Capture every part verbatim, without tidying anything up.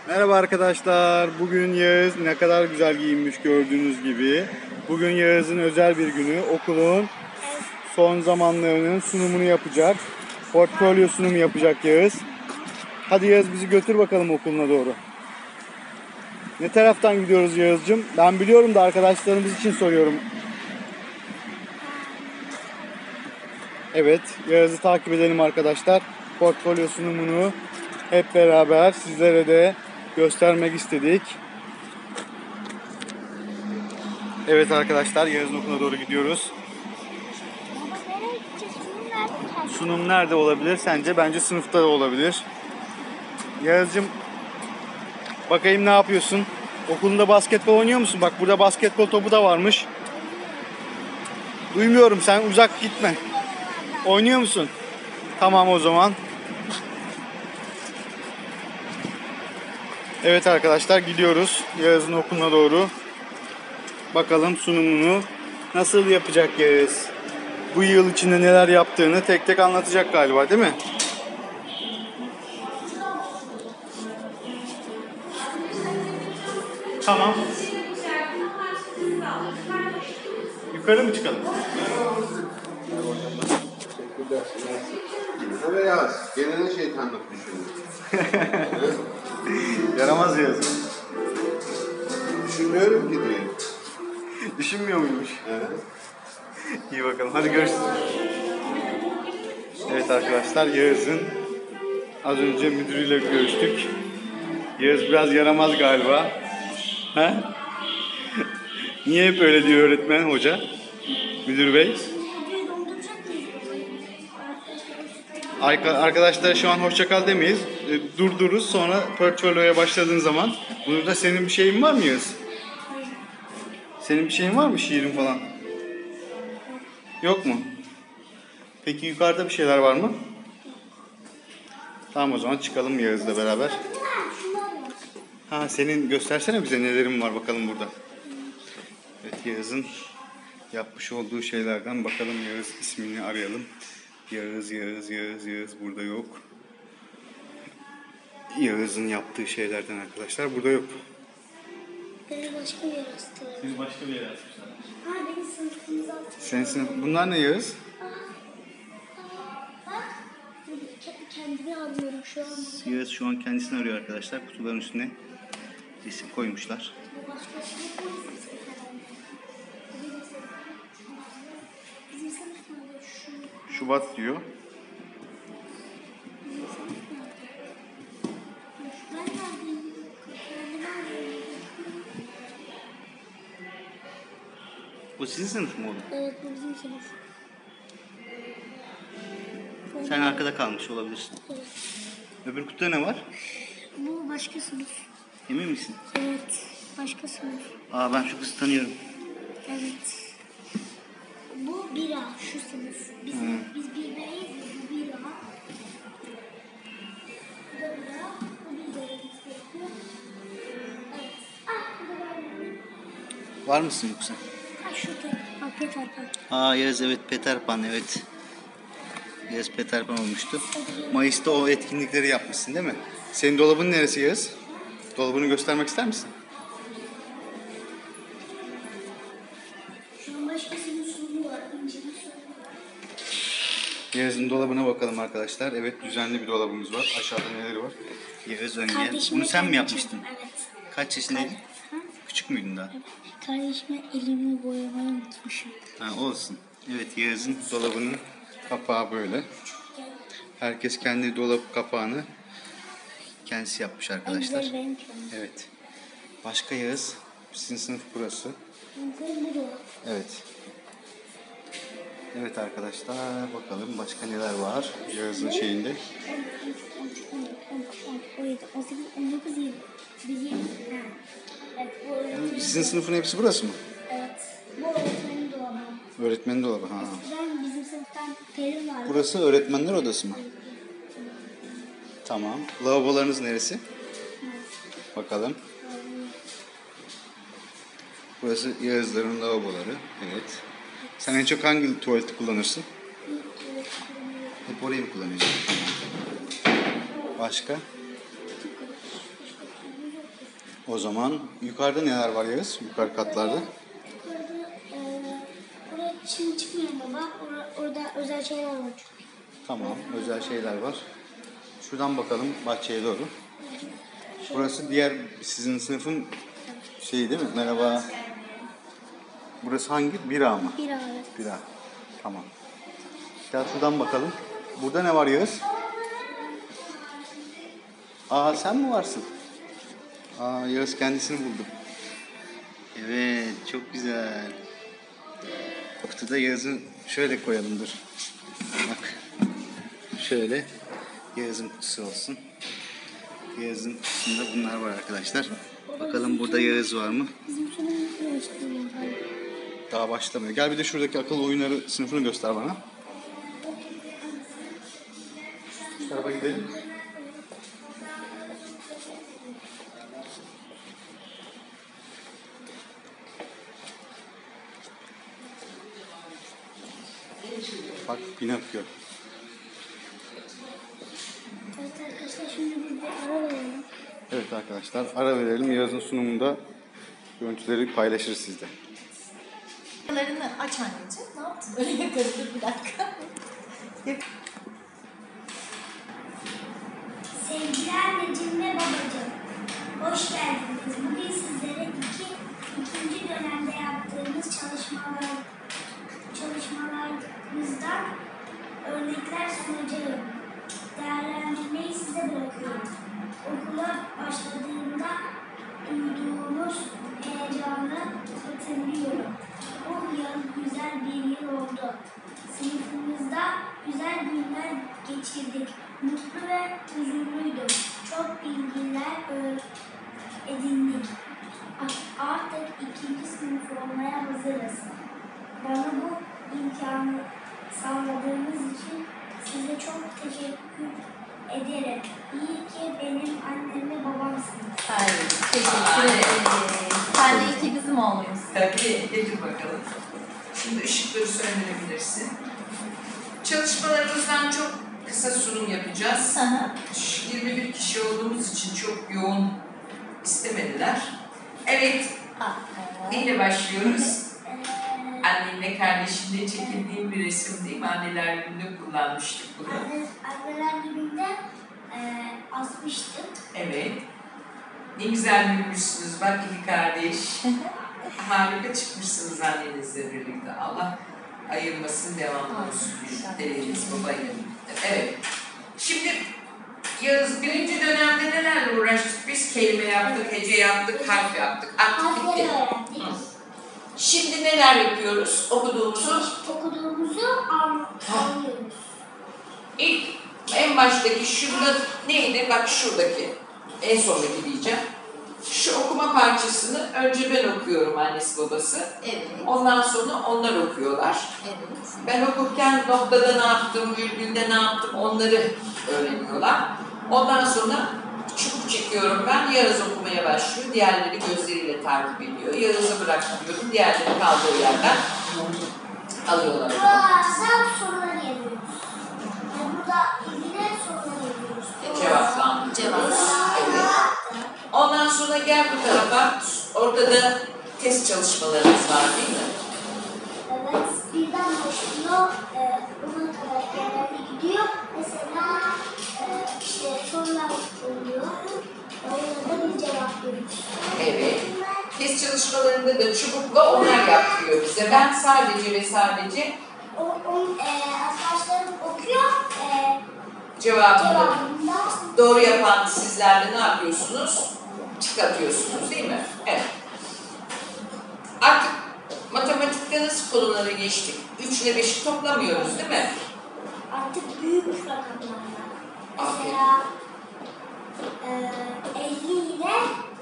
Merhaba arkadaşlar. Bugün Yağız ne kadar güzel giyinmiş gördüğünüz gibi. Bugün Yağız'ın özel bir günü. Okulun son zamanlarının sunumunu yapacak. Portfolyo sunumu yapacak Yağız. Hadi Yağız bizi götür bakalım okuluna doğru. Ne taraftan gidiyoruz Yağız'cığım? Ben biliyorum da arkadaşlarımız için soruyorum. Evet, Yağız'ı takip edelim arkadaşlar. Portfolyo sunumunu hep beraber sizlere de göstermek istedik. Evet arkadaşlar, Yağız'ın okuluna doğru gidiyoruz. Sunum nerede olabilir sence? Bence sınıfta da olabilir. Yağız'cığım, bakayım ne yapıyorsun? Okulunda basketbol oynuyor musun? Bak burada basketbol topu da varmış. Duymuyorum, sen uzak gitme. Oynuyor musun? Tamam o zaman. Evet arkadaşlar, gidiyoruz Yağız'ın okuluna doğru. Bakalım sunumunu nasıl yapacak Yağız? Bu yıl içinde neler yaptığını tek tek anlatacak galiba, değil mi? Tamam. Yukarı mı çıkalım? Teşekkürler. Yaz. Gene ne şeytanlık düşünüyor? Yaramaz Yağız. Düşünmüyorum ki diye. Düşünmüyor muymuş? Evet. İyi bakalım. Hadi görüşürüz. Evet arkadaşlar, Yağız'ın az önce müdürüyle görüştük. Yağız biraz yaramaz galiba. He? Niye hep öyle diyor öğretmen, hoca? Müdür bey. Arkadaşlar şu an hoşça kal demeyiz. E, durdururuz, sonra portfolyoya başladığın zaman. Burada senin bir şeyin var mı Yağız? Senin bir şeyin var mı, şiirin falan? Yok mu? Peki yukarıda bir şeyler var mı? Tamam o zaman çıkalım Yağız'la beraber. Ha, senin göstersene bize nelerin var bakalım burada. Evet, Yağız'ın yapmış olduğu şeylerden bakalım. Yağız ismini arayalım. Yağız, Yağız, Yağız, Yağız burada yok. Yağız'ın yaptığı şeylerden arkadaşlar burada yok. Beni başka bir yere astılar. Siz başka bir yere atmışlar. Ha, beni sınıfımıza attılar. Senin sınıf... Bunlar ne Yağız? Bak, kendimi arıyorum şu an. Yağız şu an kendisini arıyor arkadaşlar. Kutuların üstüne resim koymuşlar. Başkasını koysun herhalde. Bizim sınıf nerede? Şu. Şubat diyor. Bizim sınıf nerede? Ben neredeyim? Kendimi arıyorum. O sizin sınıf mı oğlum? Evet, bu bizim sınıf. Sen arkada kalmış olabilirsin. Evet. Öbür kutuda ne var? Bu başka sınıf. Emin misin? Evet, başka sınıf. Aa, ben şu kızı tanıyorum. Evet. Bu bira, şu sınıf. Biz, Hmm. biz bir B'yiz ya, bu bira. Bu da bira, bu bir B'yiz gerekiyor. Evet. Ah, bu da ben. Var mısın yoksa? Ha, şu tek. Ha, Peter Pan. Aa Yağız, evet, Peter Pan, evet. Yağız Peter Pan olmuştu. Mayıs'ta o etkinlikleri yapmışsın değil mi? Senin dolabın neresi Yağız? Dolabını göstermek ister misin? Şu an başkasının sunumu var. İncinin sunumu var. Yağız'ın dolabına bakalım arkadaşlar. Evet, düzenli bir dolabımız var. Aşağıda neleri var? Yağız önce. Kardeşime Bunu sen mi kendi yapmıştın? çizdim, evet. Kaç yaşındaydın? Ha? Küçük müydün daha? Evet. Kardeşime elimi boyamayı unutmuşum. Ha, olsun. Evet, Yağız'ın dolabının kapağı böyle. Herkes kendi dolap kapağını kendisi yapmış En arkadaşlar. güzel benim şu an. Evet. Başka Yağız. Sizin sınıf burası. En güzel bu dolap. Evet. Evet arkadaşlar, bakalım başka neler var Yağız'ın şeyinde. Sizin sınıfın hepsi burası mı? Evet. Bu öğretmenin dolabı. Öğretmenin dolabı. Ha. Ben bizim sınıftan Pelin vardı. Burası öğretmenler odası mı? Tamam. Lavabolarınız neresi? Bakalım. Burası Yağızların lavaboları. Evet. Sen en çok hangi tuvaleti kullanırsın? Hep orayı mı kullanıyorsun? Başka? O zaman yukarıda neler var Yağız? Yukarı katlarda. Yukarıda eee oraya şimdi çıkmıyor baba. Or- orada özel şeyler var çünkü. Tamam, özel şeyler var. Şuradan bakalım bahçeye doğru. Burası diğer sizin sınıfın şeyi değil mi? Merhaba. Burası hangi? Bira mı? Bir abi. Bira. Tamam. Gel şuradan bakalım. Burada ne var Yağız? Aa sen mi varsın? Aa Yağız kendisini buldu. Evet çok güzel. Kutuda Yağız'ı şöyle koyalım dur. Bak. Şöyle Yağız'ın kutusu olsun. Yağız'ın kutusunda bunlar var arkadaşlar. Bakalım burada Yağız var mı? Bizim sınıfımızda başlıyor. Daha başlamıyor. Gel bir de şuradaki akıl oyunları sınıfını göster bana. Şu tarafa gidelim. Bak Pinokyo. Evet arkadaşlar şimdi biz bir ara verelim. Evet arkadaşlar ara verelim. Yağız'ın sunumunda görüntüleri paylaşırız sizle. Kamerayı aç anneciğim. Ne yaptın? Öyle yakarım. Dur bir dakika. Sevgili anneciğim ve babacığım, hoş geldiniz. Bugün sizlere iki, ikinci dönemde yaptığımız çalışmalar, çalışmalarımızdan örnekler sunacağım. Değerlendirmeyi size bırakıyorum. Okula başladığımda duyduğumuz heyecanı hatırlıyorum. Bu yıl güzel bir yıl oldu. Sınıfımızda güzel günler geçirdik. Mutlu ve huzurluydum. Çok bilgiler ö- edindik. A- Artık ikinci sınıf olmaya hazırız. Bana bu imkanı sağladığınız için size çok teşekkür ederim. İyi ki benim annem ve babamsınız. Ay, teşekkür ederim. Sen de iki bizim oğlumuz. Tabii, getir bakalım. Şimdi ışıkları söndürebilirsin. Çalışmalarımızdan çok kısa sunum yapacağız. Hı hı. yirmi bir kişi olduğumuz için çok yoğun istemediler. Evet, Aa, neyle başlıyoruz? Ee, Annenle kardeşinle çekildiğim bir resim değil mi? Anneler gününde kullanmıştık bunu. anne, anneler gününde e, asmıştık. Evet. Ne güzel büyümüşsünüz bak iki kardeş. Harika çıkmışsınız annenizle birlikte. Allah ayırmasın, devamlı olsun. Dedeniz, babayla birlikte. Evet. Şimdi Yağız birinci dönemde nelerle uğraştık? Biz kelime yaptık, hece yaptık, harf yaptık. Artık Harfleri bitti. öğrendik. Hı. Şimdi neler yapıyoruz? Okuduğumuzu. Okuduğumuzu an- anlıyoruz. İlk en baştaki şurada neydi? Bak şuradaki. En sondaki diyeceğim. Şu okuma parçasını önce ben okuyorum annesi babası. Evet. Ondan sonra onlar okuyorlar. Evet. Ben okurken noktada ne yaptım, virgülde ne yaptım onları öğreniyorlar. Ondan sonra çubuk çekiyorum ben, Yağız okumaya başlıyor. Diğerleri gözleriyle takip ediyor. Yağız'ı bırakıyorum, diğerleri kaldığı yerden alıyorlar. Burada soruları yazıyoruz. Ve burada ilgili soruları yazıyoruz. Cevaplandırıyoruz. Cevap. Evet. Ondan sonra gel bu tarafa. Orada da test çalışmalarımız var değil mi? Evet, birden başlıyor, e, buna kadar genelde gidiyor. Mesela e, işte sorular oluyor, orada da bir cevap veriyoruz. Evet. Test çalışmalarında da çubukla onlar yaptırıyor bize. Ben sadece ve sadece O, o e, arkadaşlarım okuyor, e, cevabını cevabında doğru yapan sizler de ne yapıyorsunuz? Tik atıyorsunuz değil mi? Evet. Artık matematikte nasıl konuları geçtik? üç ile beşi toplamıyoruz değil mi? artık büyük rakamlarla. Aferin. Mesela e, elli ile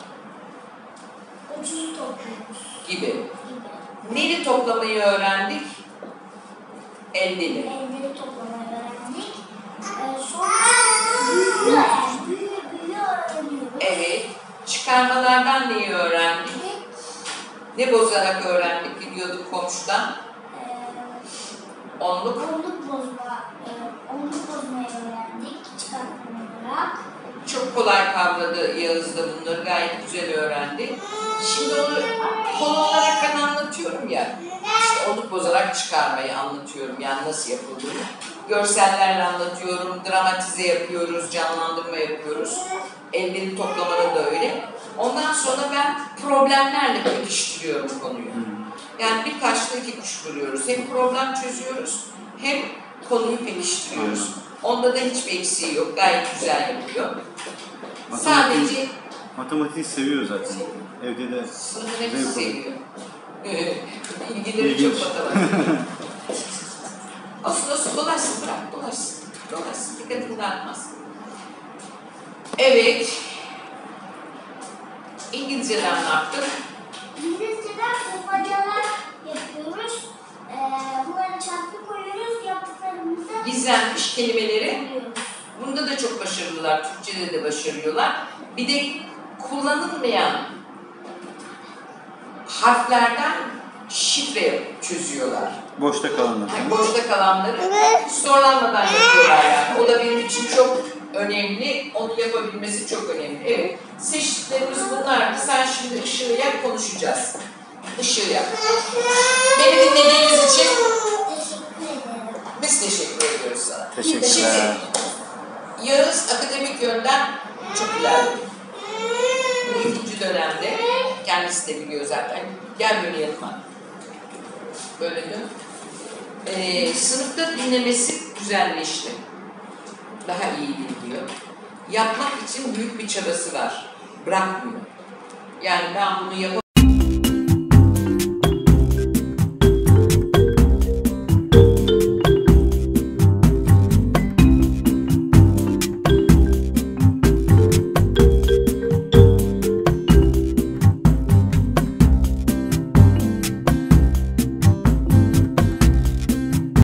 otuzu topluyoruz Gibi. gibi. Neli toplamayı öğrendik? Eldeli. Elleri toplamayı öğrendik. Ee, sonra büyüğü öğrendik. Büyüğü büyüğü öğreniyoruz. Evet. Çıkarmalardan neyi öğrendik? Ne bozarak öğrendik gidiyorduk komşudan? Ee, Onluk. onluk bozma, e, onluk bozmayı öğrendik çıkartma olarak. Çok kolay kavradı Yağız da bunları, gayet güzel öğrendi. Şimdi onu konu olarak ben anlatıyorum ya, işte onu bozarak çıkarmayı anlatıyorum, yani nasıl yapıldığını. Görsellerle anlatıyorum, dramatize yapıyoruz, canlandırma yapıyoruz. Elleri toplamanın da öyle. Ondan sonra ben problemlerle pekiştiriyorum konuyu. Yani bir taşla iki kuş vuruyoruz. Hem problem çözüyoruz, hem konuyu pekiştiriyoruz. Onda da hiçbir eksiği yok, gayet güzel yapıyor. Sadece Matematiği seviyor zaten. Evde de sınıfın hepsi zevk alıyor. seviyor. İlgileri İlginç. çok matematik. Olsun olsun, dolaşsın, bırak dolaşsın. Dolaşsın, dikkatini dağıtmaz. Evet. İngilizceden ne yaptık? İngilizce'den bulmacalar yapıyoruz. Ee, bunları çarpı koyuyoruz. Yaptıklarımızı Gizlenmiş kelimeleri. buluyoruz. Bunda da çok başarılılar, Türkçe'de de başarıyorlar. Bir de kullanılmayan harflerden şifre çözüyorlar. Boşta kalanlar. Yani boşta kalanları zorlanmadan yapıyorlar yani. O da benim için çok önemli. Onu yapabilmesi çok önemli. Evet. Seçtiklerimiz bunlardı. Sen şimdi ışığı yak, konuşacağız. Işığı yak. Beni dinlediğiniz için Teşekkür ederim. biz teşekkür ediyoruz sana. Teşekkürler. Şimdi Yağız akademik yönden çok ilerledi. Bu ikinci dönemde kendisi de biliyor zaten. Gel böyle yanıma. Böyle dön. Ee, sınıfta dinlemesi güzelleşti. Daha iyi dinliyor. Yapmak için büyük bir çabası var. Bırakmıyor. Yani ben bunu yapamam.